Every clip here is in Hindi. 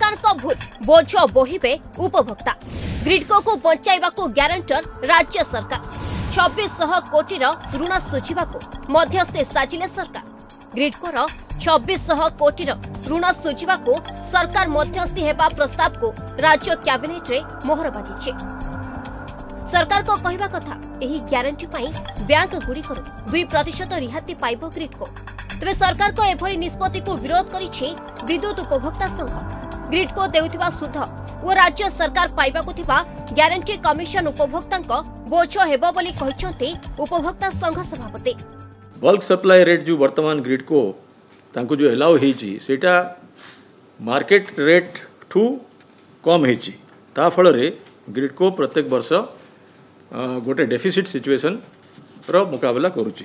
सरकार को भूल बोझ बोहिबे उपभोक्ता। ग्रिडको को बचाइबा को ग्यारंटर राज्य सरकार। 2600 कोटी ऋण सुझिबाको मध्यस्थे साजिले सरकार। ग्रिडको 2600 कोटी ऋण सुझिबाको सरकार मध्यस्थी हेबा प्रस्ताव को राज्य कैबिनेट रे मोहर बाजिछि। सरकार को कहवा कथा एही ग्यारंटी पाई बैंक गुड़िकर 2% रिहाती पाइब ग्रिडको। तेज सरकार को एभली निष्पत्ति को विरोध करिछि विद्युत उपभोक्ता संघ। ग्रिडको देउथिबा सुध और राज्य सरकार पाइबाकु थिबा ग्यारंटी कमिशन उपभोक्ता बोझ हेबो बोली कहिसंती उपभोक्ता संघ सभापति। बल्क सप्लाई रेट जो वर्तमान ग्रिडको तांको जो एलाउ हेछि सेटा मार्केट रेट ठू कम हेछि। ता फल रे ग्रिडको प्रत्येक वर्ष गोटे डेफिसिट सिचुएशन रो मुकाबला करुछि।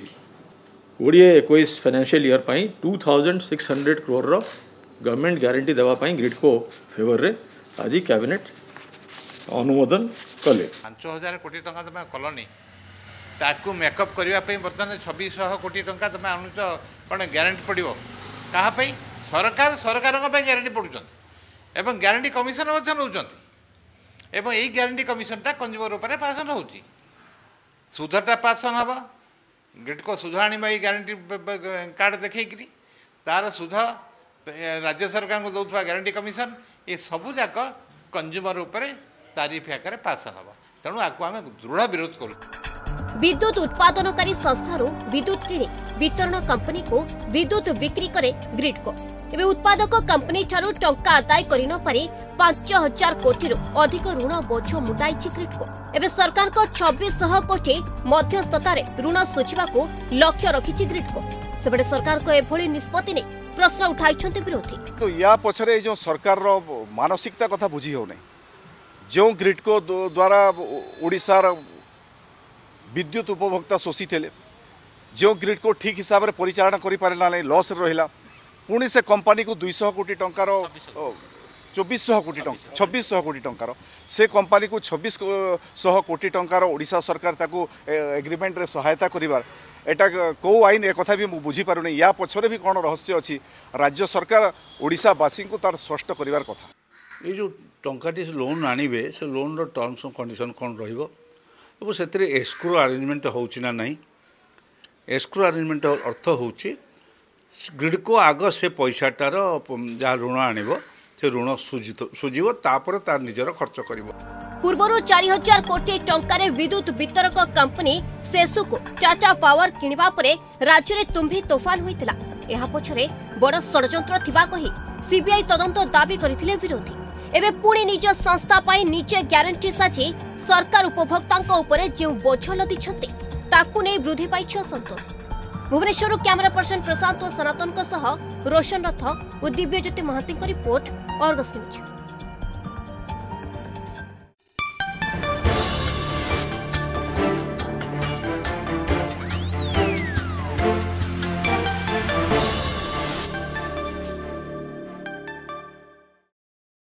2021 फाइनेंशियल ईयर पाई 2600 करोड़ रो गवर्नमेंट गारंटी देवा पाई ग्रिडको फेवर रे आज कैबिनेट अनुमोदन कले। 5000 कोटी टंका तुम कलनी ताकू मेकअप करने बर्तमान 2600 कोटी टंका तुम अनुच कौन ग्यारंटी पड़ो क्या सरकार सरकार ग्यारंटी पड़ुंट एवं ग्यारंटी कमिशन नौ एवं यही ग्यारंटी कमिशनटा कंज्यूमर उपर पासन हो सुधटा पासन हम ग्रिडको सुध आने ग्यारंटी कार्ड देखी तार सुध राज्य सरकार को दौथवा ग्यारंटी कमिशन ये सबू जाक कंज्यूमर उपर तारीफ आकार पासन हम तेणु आपको आम दृढ़ विरोध करूँ। विद्युत उत्पादनकारी संस्थारू विद्युत किणी वितरण कंपनी को विद्युत बिक्री करे ग्रिडको। एबे उत्पादक कंपनी ठारू टंका आदाय करि न पारि 5000 कोटी अधिक ऋण बोझ मुटाइछि ग्रिडको। एबे सरकार को 2600 कोटी मध्यस्थता रे ऋण सुझिबा को लक्ष्य रखिछि ग्रिडको। सेबडे सरकार को एभली निष्पत्ति ने प्रश्न उठाइछन्ते विरोधी। तो या पछरे जो सरकार रो मानसिकता कथा बुझी हो नै जो ग्रिडको द्वारा ओडिसार विद्युत उपभोक्ता शोषी थे जो ग्रिडको ठीक हिसाब से परिचालन करें लॉस रहा पुणी से कंपनी को 200 कोटी टंकार 2400 कोटी टंका 2600 कोटी टंकार से कंपनी को 2600 कोटी टंकार ओडिशा सरकार ताको एग्रीमेंट रे सहायता करिवार एटा को आईन एक कथा भी बुझी पारुनी। या पछरे भी कौन रहस्य अच्छी राज्य सरकार ओडिशावासी को तार स्पष्ट करिवार कथा। ये जो टंकाटी लोन आणवे से लोन रो टर्म्स एंड कंडीशन कौन रहिबो एवं से एस्क्रो अरेंजमेंट होउछि ना नहीं। एस्क्रो अरेंजमेंट अर्थ होउछि ग्रिडको आग से पैसाटार जहाँ ऋण आणिबो से ऋण सुझिबो तापर तार निजर खर्च करिबो। पूर्वरु 4000 कोटी टंकारे विद्युत वितरक कंपनी सेसु को टाटा पावर किनिबा परे राज्य रे तुम्भी तोफान होइतिला। एहा पछरे बड़ षडयंत्र थिबा कही सीबीआई तदंत दाबी करथिले विरोधी। एबे पुणी निज संस्था पाई निजे ग्यारंटी साजी सरकार उपभोक्ता उपरे जो बोझ लदिछन्ते ताकू नै वृद्धि पाइछ असंतोष। भुवनेश्वर कैमरा पर्सन प्रशांत सनातन रोशन रथ और Divyajyoti Mohanty report Argus news.